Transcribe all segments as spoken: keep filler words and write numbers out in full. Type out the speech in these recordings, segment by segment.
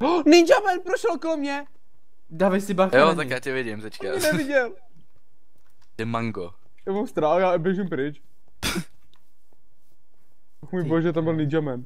Oh, Ninja Man prošel okolo mě! Dávej si bacha. Jo, tak já tě vidím teďka. Mě neviděl. Je mango. Já mám strach, já běžím pryč. Můj bože, tam byl Ninja Man.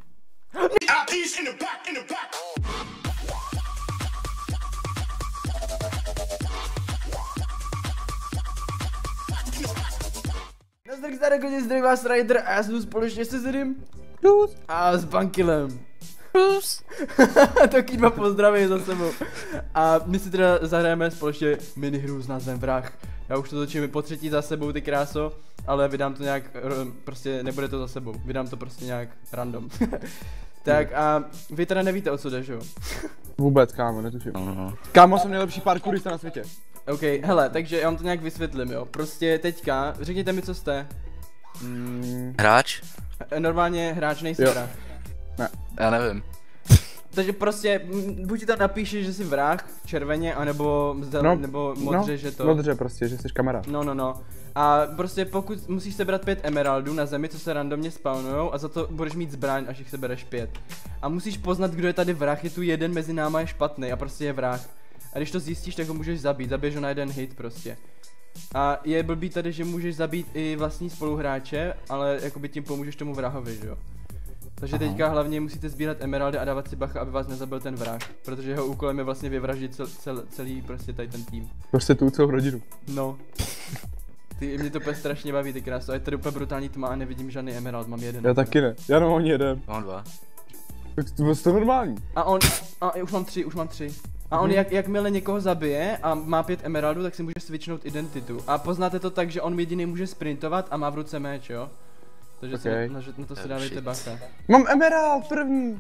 Nazdar, staré koně, zdraví vás Rider a já jsem společně se Zrym. Plus. A s Bankilem. Plus. Taky dva pozdraví za sebou. A my si teda zahrajeme společně minihru s názvem Vrah. Já už to točím po třetí za sebou, ty kráso, ale vydám to nějak, prostě nebude to za sebou, vydám to prostě nějak random. Tak a vy teda nevíte, o co jde, že jo? Vůbec, kámo, netuším. Uh-huh. Kámo, jsem nejlepší parkourista na světě. OK, hele, takže já vám to nějak vysvětlím, jo. Prostě teďka, řekněte mi, co jste. Mm. Hráč? Normálně hráč, nejsi Jo. vrah. Ne. Já nevím. Takže prostě, m, buď ti tam napíšeš, že jsi vrah, červeně, anebo zel, No, nebo modře, no, že to... Modře prostě, že jsi kamarád. No, no, no. A prostě pokud musíš sebrat pět emeraldů na zemi, co se randomně spawnujou, a za to budeš mít zbraň, až jich sebereš pět. A musíš poznat, kdo je tady vrah, je tu jeden mezi náma je špatný a prostě je vrah. A když to zjistíš, tak ho můžeš zabít, zabiješ ho na jeden hit prostě. A je blbý tady, že můžeš zabít i vlastní spoluhráče, ale jakoby tím pomůžeš tomu vrahovi, že jo. Takže Aha. teďka hlavně musíte sbírat emeraldy a dávat si bacha, aby vás nezabil ten vrah. Protože jeho úkolem je vlastně vyvraždit cel, cel, celý prostě tady ten tým. Prostě tu celou rodinu. No. Ty, mě to úplně strašně baví, ty krásu. A je tady úplně brutální tma a nevidím žádný emerald, mám jeden. Já taky ne, já nemám ani jeden. Mám dva. Tak to je to normální. A on, a už mám tři, už mám tři. A on Mhm. jak, jakmile někoho zabije a má pět emeraldů, tak si může switchnout identitu. A poznáte to tak, že on jediný může sprintovat a má v ruce meč, jo? Takže Okay. si na, na, na to si Oh, dávejte shit. bacha. Mám emerald první.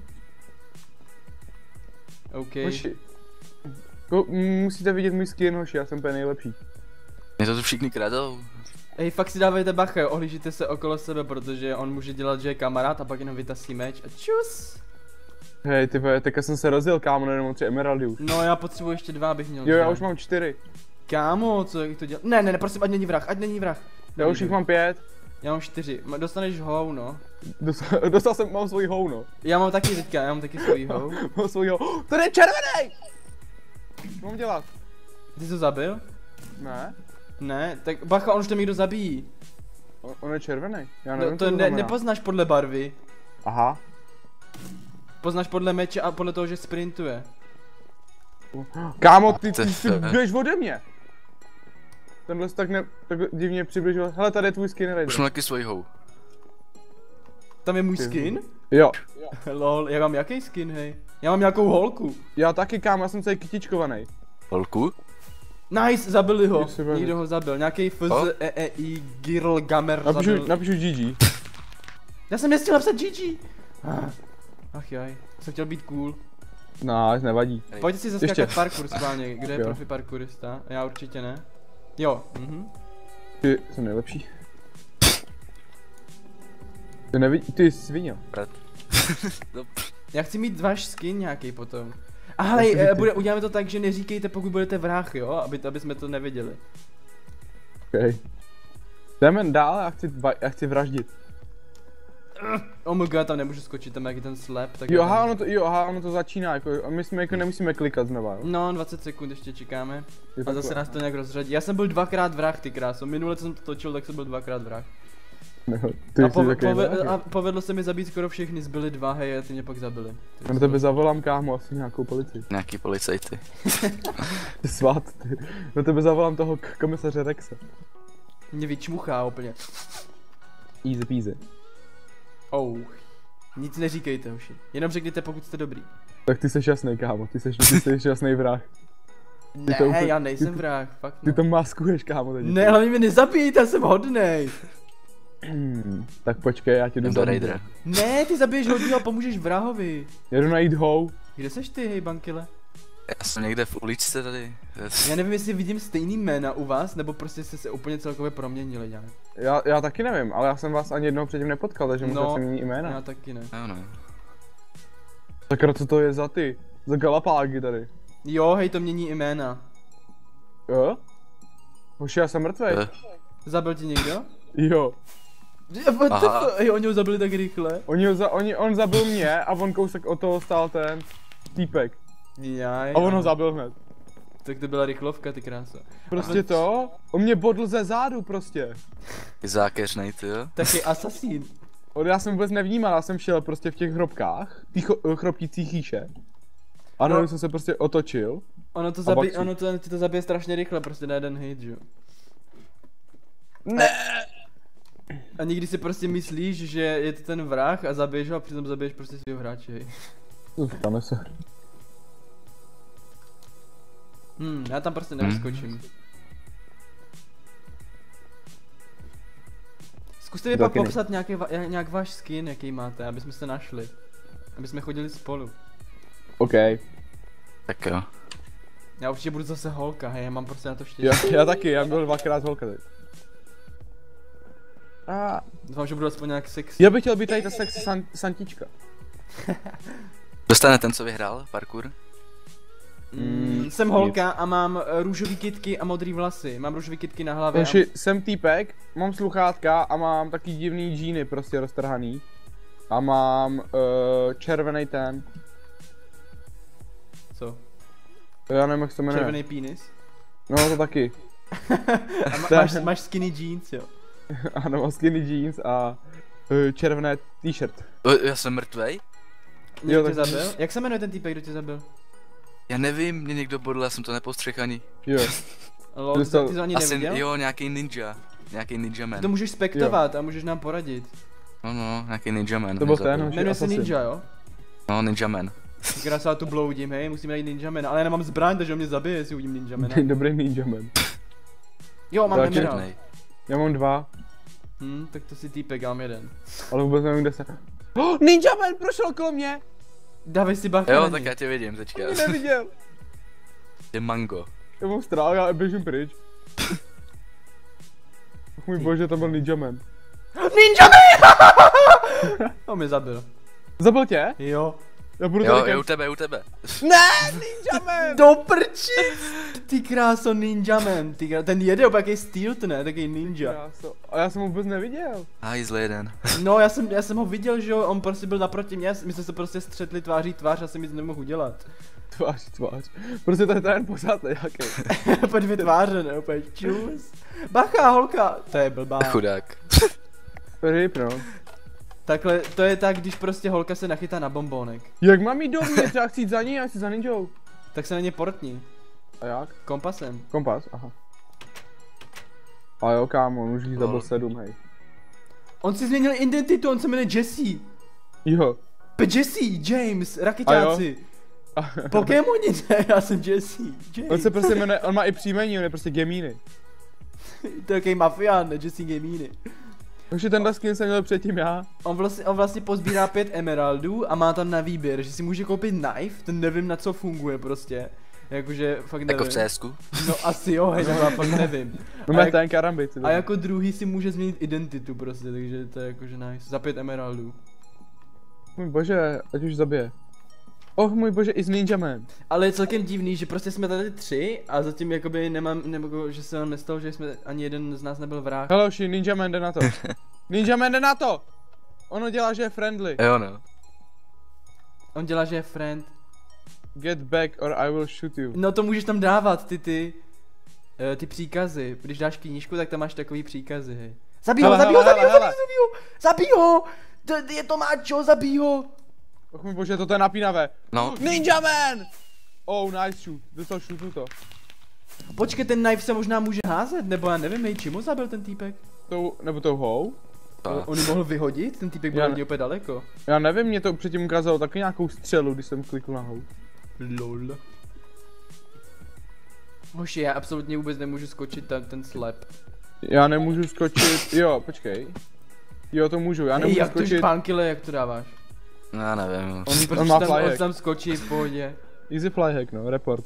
OK. Hoši. Ko, musíte vidět můj skin, hoši, já jsem úplně nejlepší. Mě to tu všichni kradou. Hej, fakt si dávejte bacha, jo, ohlížíte se okolo sebe, protože on může dělat, že je kamarád a pak jenom vytasí meč a čus. Hej, ty vole, teďka jsem se rozjel, kámo, jenom mám tři emeraldy už. No já potřebuji ještě dva, abych měl. Jo, já dva. už mám čtyři. Kámo, co jak to dělá? Ne, ne, ne, prosím, ať není vrah, ať není vrah. Já už jich mám pět. Já mám čtyři, Ma- dostaneš hou, no. Dostal, dostal jsem, mám svoji houno. Já mám taky teďka, já mám taky svůj hou. Mám svoji houno. Tady je červený! Co mám dělat? Ty jsi to zabil? Ne, Ne, tak bacha, on už to někdo zabíjí. on, on je červený. Já nevím, No, co to ne, znamená. nepoznáš podle barvy. Aha. Poznáš podle meče a podle toho, že sprintuje. Kámo, ty, ty, To ty je- běž ode mě. Tenhle se tak, ne, tak divně přibližil. Hele, tady je tvůj skin, Raider. Už mám taky svoji hou. Tam je můj Ty skin? Jo. Lol, já mám jaký skin, hej? Já mám nějakou holku. Já taky, kámo, já jsem celý kytičkovaný. Holku? Nice, zabili ho. Jestli bude. Někdo ho zabil, nějaký F O? Z E E I Girl Gamer Napíšu, zabil. napíšu G G. Já jsem nestihl napsat G G. Ah. Ach jaj, jsem chtěl být cool. No, nevadí. Pojďte si Ještě. zaskákat parkour schválně, kde je Jo. profi parkourista? Já určitě ne. Jo, mhm. Ty jsem nejlepší. Ty nevidí, ty svině. Brat. No, Já chci mít váš skin nějaký potom. A hele, chci eh, být bude, uděláme to tak, že neříkejte, pokud budete vrah, jo? Aby, aby jsme to nevěděli. Okay. Jdeme dál, já chci, va- já chci vraždit. Oh my god, tam nemůžu skočit, tam jak je ten slap, tak Jo, já aha, tam... ono to, jo, aha, ono to začíná, jako, a my jsme jako nemusíme klikat znova, jo. No, dvacet sekund ještě čekáme. Je A takhle. zase nás to nějak rozřadí. Já jsem byl dvakrát vrah, ty kráso. Minule, co jsem to točil, tak jsem byl dvakrát vrah. No, ty A, jsi pove- takový pove- vrah, a jo. povedlo se mi zabít skoro všechny, zbyly dva, hej, a ty mě pak zabili. Já na tebe zavolám, kámo, asi nějakou policii. nějaký policajty. Ty svát, ty. Na tebe zavolám toho k- komisaře Rexe. Mě vyčmuchá úplně. Easy peasy. Oh. Nic neříkejte, hoši. Jenom řekněte, pokud jste dobrý. Tak ty jsi šťastný, kámo, ty jsi, ty jsi šťastný vrah. Ne, to úplně- já nejsem ty to- vrah, fakt Ty ne. to maskuješ, kámo, teď. Ne, hlavně mě nezabijte, já jsem hodnej. Hmm, tak počkej, já ti jdu Jdem do zabít. Raidera. Ne, ty zabiješ hodního a pomůžeš vrahovi. Jedu najít hou. Kde seš ty, hej, bankile? Já jsem někde v uličce tady. Já nevím, jestli vidím stejný jména u vás, nebo prostě jste se úplně celkově proměnili nějak. Já, já taky nevím, ale já jsem vás ani jednou předtím nepotkal, takže možná No, se mění jména. Já taky ne. Jo no. Sakra, co to je za ty? Za galapágy tady. Jo, hej, to mění jména. Jo? Hoši, já jsem mrtvej. Eh, Zabil ti někdo? Jo. What the Aha. fuck? Hej, oni ho zabili tak rychle. Oni ho za, oni, on zabil mě a on kousek od toho stál ten týpek. Jaj, A on ho aha. zabil hned. Tak to byla rychlovka, ty krása. Prostě to, on mě bodl ze zádu prostě. Ty zákeřnej, ty jo. Taky asasín. On, já jsem vůbec nevnímal, já jsem šel prostě v těch hrobkách, ty cho- chroptící chýše. A No. no. jsem se prostě otočil. Ono to, A zabí, baksu. ono to, ty to zabije strašně rychle, prostě na jeden hit, že jo. Ne. A někdy si prostě myslíš, že je to ten vrah a zabiješ ho a přitom zabiješ prostě svého hráče, hej. Stane se. Hm, já tam prostě nevyskočím. Zkuste mi pak Taky ne. popsat nějaký, va- nějak váš skin, jaký máte, aby jsme se našli. Aby jsme chodili spolu. OK. Tak jo. Já určitě budu zase holka, hej, já mám prostě na to štěstí. Já, já taky, já byl dvakrát holka teď. A Doufám, že budu aspoň nějak sexy. já bych chtěl být tady ta sexy san, santička. Dostane ten, co vyhrál parkour? Mm, jsem holka a mám eh, růžový kytky a modrý vlasy. Mám růžový kytky na hlavě. A... Takže jsem týpek, mám sluchátka a mám taky divný džíny prostě roztrhaný. A mám uh, červený ten. Co? Já nevím, jak se to jmenuje. Červený penis? No to taky. A ma- To je- máš, máš skinny jeans, jo? Ano, mám skinny jeans a uh, červené t-shirt. O, já jsem mrtvej? Někdo Jo, tě tak- zabil? Jak se jmenuje ten týpek, kdo tě zabil? Já nevím, mě někdo bodl, já jsem to nepostřeh ani. Jo. Lol, Ty ty, jsi to- ty jsi ani Asi neviděl? jo, nějaký ninja. Nějaký ninja man. Ty to můžeš spektovat a můžeš nám poradit. No no, nějaký ninja man. To mě byl zabil. ten, už- Jmenuje se Assassin. Ninja, jo? No, ninja man. Ty krásá tu bloudím, hej, musíme najít Ninjamana, ale já nemám zbraň, takže on mě zabije, jestli uvidím Ninjamana. Dobrý ninja man. Jo, mám Tak emerald. Černej. Já mám dva, Hm, tak to si týpek, já mám jeden. ale vůbec nevím, kde se... Oh, ninja man prošel kolem mě! Dávej si bacha Jo, na tak něj. já tě vidím teďka. Mě neviděl. Ty mango. Já mám strach, já běžím pryč. Ach můj bože, to byl ninja man. Ninjaman! On mě zabil. Zabil tě? Jo. Já budu Jo, tady je u tebe, je u tebe. Ne, ninja man! Do prči! Ty kráso Ninjaman, ty krá... ten jede opět jaký stealth, ne? Taký ninja. Kráso. A já jsem ho vůbec neviděl. Hajzl jeden. No, já jsem, já jsem ho viděl, že jo, on prostě byl naproti mě, my jsme se prostě střetli tváří tvář a jsem nic nemohl udělat. Tvář, tvář. Prostě to je ten pořád nějaký. Po dvě tváře, ne, úplně čus. Bacha, holka, to je blbá. Chudák. Ryb, no. Takhle, to je tak, když prostě holka se nachytá na bombónek. Jak mám jít dovnitř? Já chci jít za ní, já chci za ninjou. Tak se na ně portni. A jak? Kompasem. Kompas, aha. A jo, kámo, on už jich zabil Lol. sedm, hej. On si změnil identitu, on se jmenuje Jesse. Jo. P Jesse, James, raketáci. Pokémoni, ne, já jsem Jesse, James. On se prostě jmenuje, on má i příjmení, on je prostě Gemini. To je takový mafián, ne, Jesse Gamini. Takže tenhle skin jsem měl předtím já. On vlastně, on vlastně pozbírá pět emeraldů a má tam na výběr, že si může koupit knife, ten nevím na co funguje prostě. Jakože fakt nevím. Jako v C S ku. No asi jo, hej, já fakt nevím. No A, má jak, ten karambit. a jako druhý si může změnit identitu prostě, takže to je jakože nice. Za pět emeraldů. Můj bože, ať už zabije. Oh můj bože, i z Ninja Man. Ale je celkem divný, že prostě jsme tady tři a zatím jakoby nemám, nebo že se nám nestalo, že jsme ani jeden z nás nebyl vrah. Hele oši, Ninja Man jde na to. Ninja Man jde na to! Ono dělá, že je friendly. Jo no. On dělá, že je friend. Get back or I will shoot you. No to můžeš tam dávat, ty ty, uh, ty příkazy. Když dáš knížku, tak tam máš takový příkazy, hej. Zabij ho, Hele, zabij ho, hele, zabij ho, hele, zabij ho, zabij ho! To je to máčo, zabij ho! Och můj bože, toto je napínavé. No. Ninja Man! Oh, nice shoot. Dostal shootu to. Počkej, ten knife se možná může házet, nebo já nevím, hej, čím ho zabil ten týpek? Tou, nebo tou hou? On, on ji mohl vyhodit? Ten týpek byl Já od ne- něj úplně daleko. Já nevím, mě to předtím ukázalo taky nějakou střelu, když jsem klikl na hou. Lol. Hoši, já absolutně vůbec nemůžu skočit ten, ten slep. Já nemůžu skočit, jo, počkej. Jo, to můžu, já Hej, nemůžu jak to, že skočit. pánkyle, jak to dáváš? No, já nevím. On, Prostě on má tam, on flyhack. tam skočí v pohodě. Easy flyhack, no, report.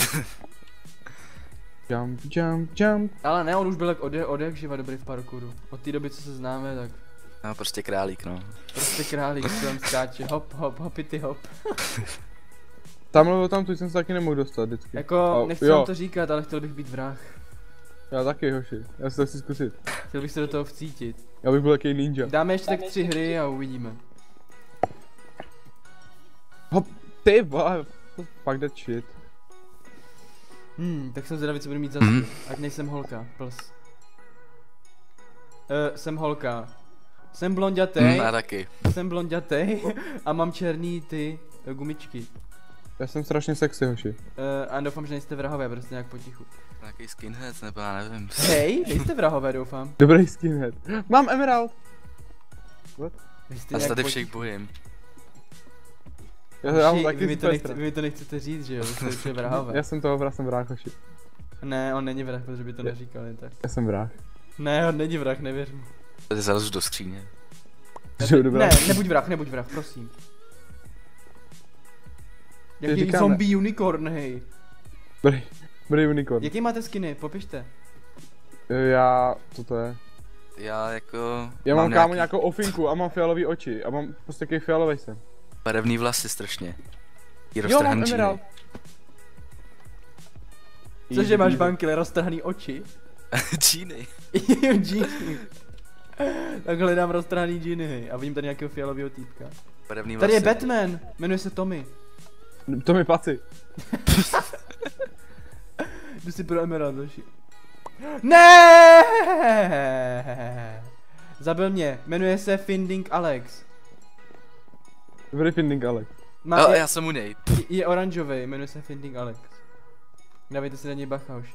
Jump, jump, jump. Ale ne, on už byl jak od, od jak živa dobrý v parkouru. Od té doby, co se známe, tak No, prostě králík, no. prostě králík, co tam skáče, hop, hop, hopity hop. Tamhle tam tu jsem se taky nemohl dostat vždycky. Jako, A- nechci jo. vám to říkat, ale chtěl bych být vrah. Já taky, hoši. Já si to chci zkusit. Chtěl bych se do toho vcítit. Já bych byl jaký ninja. Dáme ještě tak tři hry a uvidíme. Hop, ty vole. Fuck that shit. Hmm, tak jsem zvědavý, co budu mít za Mhm. skill. Ať nejsem holka, plus. Uh, jsem holka. Jsem blondětej, Mm, a taky. jsem blondětej a mám černý ty uh, gumičky. Já jsem strašně sexy, hoši. Uh, a doufám, že nejste vrahové, prostě nějak potichu. Nějaký skinhead, nebo já nevím. Hej, nejste vrahové, doufám. Dobrý skinhead. Mám emerald. What? Vy jste Já se nějak tady potichu. všech bojím. Já, já mám Hoši, taky vy, mi to super nechce, strach. vy mi to nechcete říct, že jo, vy jste určitě vrahové. Já jsem toho vrah, jsem vrah, hoši. Ne, on není vrah, protože by to neříkal jen tak. Já jsem vrah. Ne, on není vrah, nevěř mu. Tady zalezu do skříně. Že dobrá. Ne, nebuď vrah, nebuď vrah, prosím. Jaký říkáme. zombie unicorn, hej. Dobrý, dobrý unicorn. Jaký máte skiny, popište. Já, co to je? Já jako... Já mám, kámo nějaký nějakou ofinku a mám fialový oči a mám prostě jaký fialový jsem. barevný vlasy strašně. I Jo, mám roztrhaný emerald. džíny. Cože máš bankyle, roztrhaný oči? Džíny. Jo, džíny. Tak hledám roztrhaný džíny, hej. A vidím tady nějakého fialového týpka. Barevný Tady je vlasy. Batman, jmenuje se Tommy. To mi paci. Jdu si pro emerald, doši. Ne! Zabil mě, jmenuje se Finding Alex. Dobrý finding, Alex. Má, Jo, je, já jsem u něj. je oranžový, jmenuje se Finding Alex. Dávejte si na něj bacha, hoši.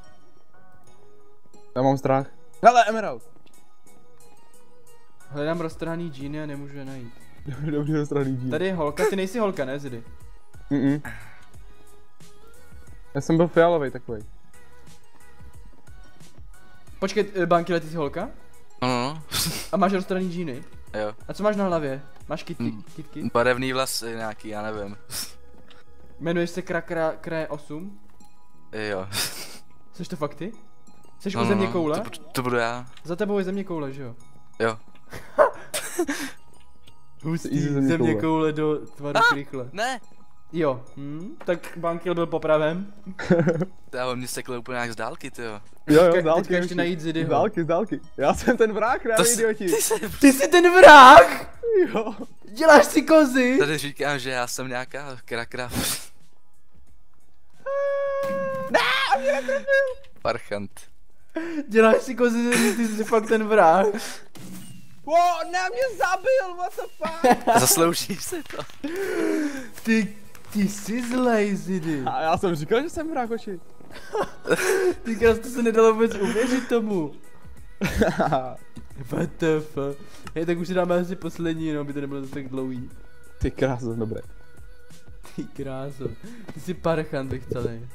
Já mám strach. Hele, emerald. Hledám roztrhaný džíny a nemůžu je najít. Dobrý, dobrý roztrhaný díl. Tady je holka, ty nejsi holka, ne Zidy? Mm-mm. Já jsem byl fialový takový. Počkej, eh, Bankyle, ty jsi holka? No, no, no. A máš roztrhaný džíny? Jo. A co máš na hlavě? Máš kitky, Mm. kitky? Barevný vlasy nějaký, já nevím. Jmenuješ se Krakra Kre osm? Jo. Jsi to fakt ty? Jsi No, u no, země no, koule? To, bu- to budu já. Za tebou je země koule, že jo? Jo. Hustý, Easy země země koule. koule do tvaru krychle. Ne. Jo, hm, tak Bankyl byl popraven. Já on mě sekl úplně jak z dálky, ty jo. Jo, jo, Teďka- z dálky. teďka ještě hoši. najít Zidyho. Z dálky, z dálky. Já jsem ten vrah, ne To jsi- idioti. ty se... Ty jsi ten vrah! Jo. Děláš si kozy! Tady říkám, že já jsem nějaká krakra. Ne, mě netrefil. Parchant. Děláš si kozy, ty jsi fakt ten vrah. Wow, ne, mě zabil, what the fuck. Zaslouží se to. Ty, ty jsi zlej, Zidy. A já jsem říkal, že jsem vrah, hoši. Ty krás, to se nedalo vůbec uvěřit tomu. What the fuck. Hej, tak už si dáme asi poslední, no, aby to nebylo zase tak dlouhý. Ty kráso, dobré. Ty kráso. Ty jsi parchant bych celý.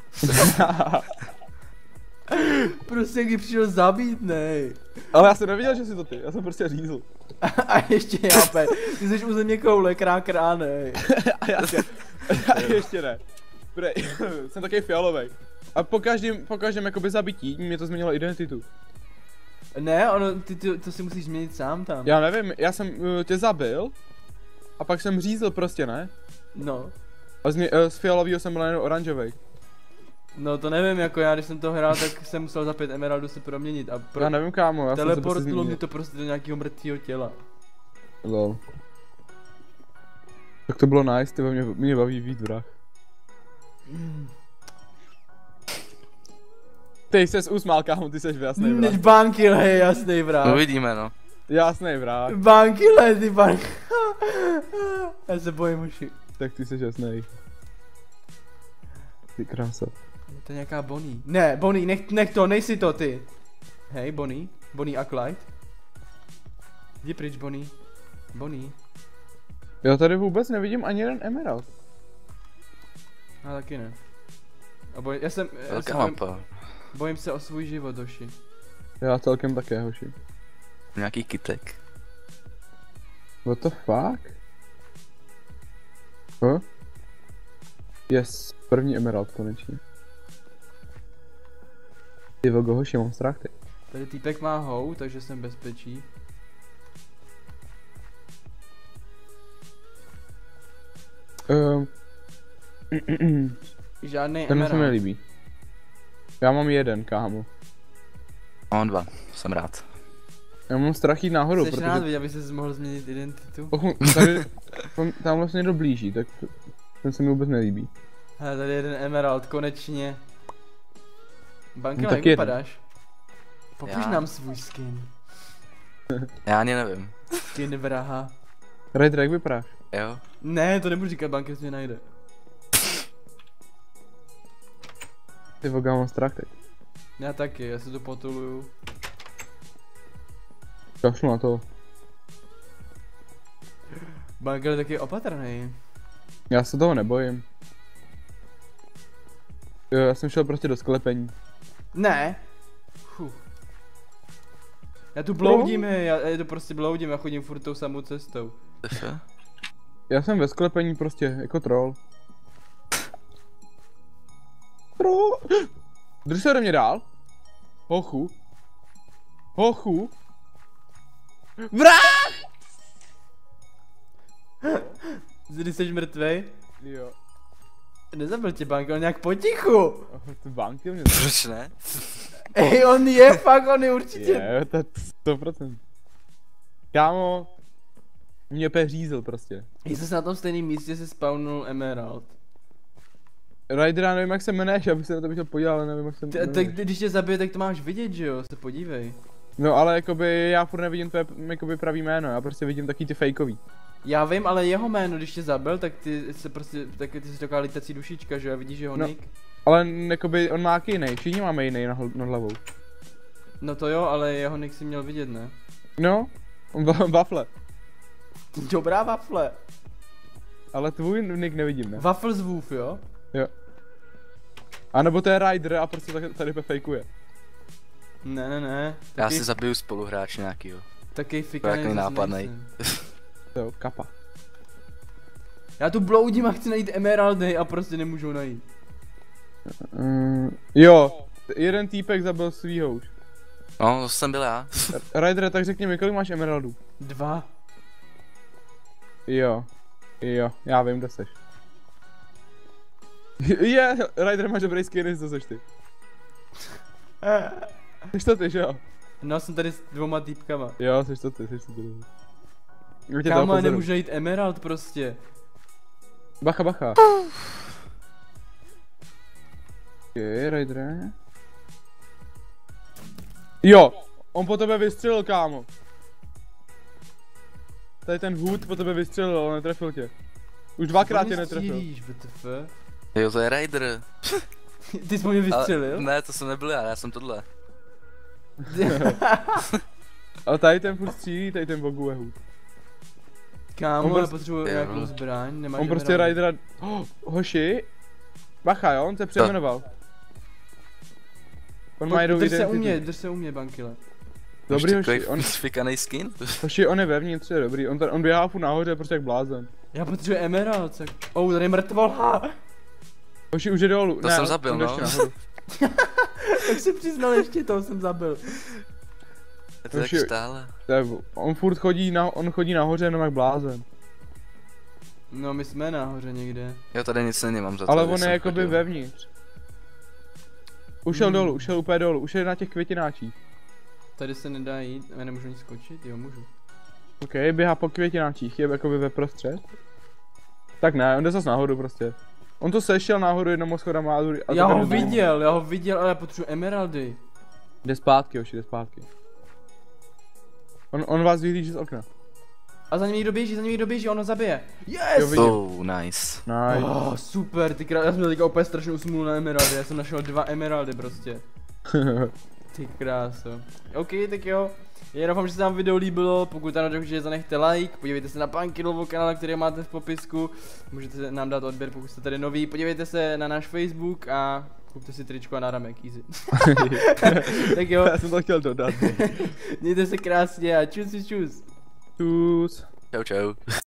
Prostě jak ji přišel zabít, nej. Ale já jsem neviděl, že jsi to ty, já jsem prostě řízl. A ještě já, pe. Ty jsi u země koule, krákrá, nej. A já, jsem, a ještě ne. Prej, jsem takový fialový. A po každém, po každém jakoby zabití mě to změnilo identitu. Ne, ono, ty, ty to si musíš změnit sám tam. Já nevím, já jsem uh, tě zabil a pak jsem řízl prostě, ne? No. A z, mě, uh, z fialového jsem byl jenom oranžový. No to nevím, jako já, když jsem to hrál, tak jsem musel za pět emeraldů se proměnit a pro... Já nevím, kámo, já jsem se prostě teleportilo mě změnil. to prostě do nějakého mrtvého těla. Lol. Tak to bylo nice, ty mě, mě baví víc vrah. Mm. Ty ses usmál, kámo, ty seš jasný vrah. Než Bankyl, hej, jasný vrah. Uvidíme, no. Jasný vrah, Bankyl, ty bank. Já se bojím uši. tak ty seš jasný. Ty krása. To je nějaká Bonnie. Ne, Bonnie, nech, nech to, nejsi to ty. Hej, Bonnie. Bonnie a Clyde. Jdi pryč, Bonnie. Bonnie. Já tady vůbec nevidím ani jeden emerald. A taky ne. A boj, já jsem, já se Velká bojím, mapa. bojím se o svůj život, Doši. Já celkem také, hoši. Nějaký kytek. What the fuck? Huh? Yes, první emerald konečně. Ty vogo, hoši, mám strach teď. Tady týpek má hou, takže jsem bezpečí. Um, Žádný ten se mi emerald. nelíbí. Já mám jeden, kámo. Mám dva, jsem rád. Já mám strach jít nahoru, Jsi protože... rád, vidět, aby se mohl změnit identitu? Pokud tady, tam, tam vlastně někdo blíží, tak... Ten se mi vůbec nelíbí. Hele, tady je jeden emerald, konečně. Bankyle, No, jak tak jeden. vypadáš? Popiš Já. nám svůj skin. Já ani nevím. Skin vraha. Ryder, jak vypadáš? Jo? Ne, to nebudu říkat, Bankyle mě najde. Ty voga, mám strach teď. Já taky, já se to potuluju. Kašlu na to. Bankyle taky je opatrný. Já se toho nebojím. Jo, já jsem šel prostě do sklepení. Ne. Fuh. Já tu bloudím, hej, já, já to prostě bloudím, já chodím furt tou samou cestou. F? Já jsem ve sklepení prostě, jako troll. Troll. Drž se ode mě dál. Hochu. Hochu. Vrát! Ty jsi mrtvej? Jo. Nezabil tě Bankyle nějak potichu. Oh, ty banky mě... Proč ne? Ej, on je, fakt, on je určitě. Je, to je sto procent. Kámo. Mě opět řízl prostě. Jestli se na tom stejném místě se spawnul emerald. Ryder, já nevím jak se jmenuješ, abych se na to chtěl podívat, ale nevím jak se T- Tak jmenuješ. když tě zabije, tak to máš vidět, že jo? Se podívej. No ale jakoby já furt nevidím tvoje jakoby pravý jméno, já prostě vidím taky ty fejkový. Já vím, ale jeho jméno, když tě zabil, tak ty se prostě, tak ty si taková lítací dušička, že jo? Vidíš jeho No. nick? Ale jakoby on má jaký jiný, všichni máme jiný nad nad hlavou. No to jo, ale jeho nick si měl vidět, ne? No, on wa- wafle. Dobrá wafle. Ale tvůj nick nevidím, ne? Waffle z Woof, jo? Jo. A nebo to je Ryder a prostě tak- tady fejkuje. Ne, ne, ne. Já Taky, si zabiju spoluhráče nějakýho. taky fikaný Takový zase nápadnej. nejsem. To jo, kapa. Já tu bloudím a chci najít emeraldy a prostě nemůžu najít. Mm, jo, jeden týpek zabil svýho už. No, to jsem byl já. Ryder, tak řekni mi, kolik máš emeraldů? Dva. Jo. Jo, já vím, kde seš. Je, Ryder máš dobrý skin, co seš ty. Seš to ty, že jo? No, jsem tady s dvoma týpkama. Jo, seš to ty, seš to ty. Já tě Kámo, toho já pozoruju. nemůžu najít emerald prostě. Bacha, bacha. Je, Ryder. Jo, on po tebe vystřelil, kámo. Tady ten hůd po tebe vystřelil, ale netrefil tě. Už dvakrát tě netrefil. Střílíš, W T F? Jo, to je Ryder. Ty jsi po mě vystřelil? Ale, ne, to jsem nebyl já, já jsem tohle. Ale tady ten furt střílí, tady ten Vogu je hůd. Kámo, On já prostě- potřebuji Jo. nějakou zbraň, nemáš On prostě emeraldy. Rydera... Oh, hoši. Bacha, jo, on se přejmenoval. On má Pojď, jednou drž se u identitu. mě, drž se u mě, Bankyle. Dobrý, Máš takový hoši, on, fikanej skin? hoši, on je vevnitř, je dobrý. On, tady, on běhá furt nahoře, prostě jak blázen. Já potřebuji emerald, tak... Oh, tady je mrtvola. Hoši, už je dolů. To ne, jsem on- zabil, on jde no. ještě nahoru. Tak si přiznal ještě, toho jsem zabil. Je to tak Hoši- stále. To je- On furt chodí, na, on chodí nahoře jenom jak blázen. No, my jsme nahoře někde. Jo, tady nic nemám za to. Ale že on je jsem jakoby chodil. vevnitř. Ušel Hmm. dolů, ušel úplně dolů, už je na těch květináčích. Tady se nedá jít, já nemůžu nic skočit, jo, můžu. OK, běhá po květináčích, je jakoby ve prostřed. Tak ne, on jde zase nahoru prostě. On to sešel nahoru jednomu schodama a druhý. a Já teďka ho jde dolů. viděl, já ho viděl, ale já potřebuji emeraldy. Jde zpátky, hoši, jde zpátky. On, on vás vyhlíží z okna. A za ním někdo běží, za ním někdo běží, on ho zabije. Jo, Yes! vidím. Oh, nice. Nice. Oh, super, ty krá... já jsem měl teďka úplně strašnou smůlu na emeraldy, já jsem našel dva emeraldy prostě. Ty kráso. OK, tak jo. Já doufám, že se vám video líbilo, pokud ano, tak určitě zanechte like, podívejte se na Bankylovo kanál, který máte v popisku, můžete nám dát odběr, pokud jste tady noví, podívejte se na náš Facebook a kupte si tričko a náramek, easy. Tak jo, Já jsem to chtěl dodat. mějte se krásně a čus čus. Čus. Čau, čau.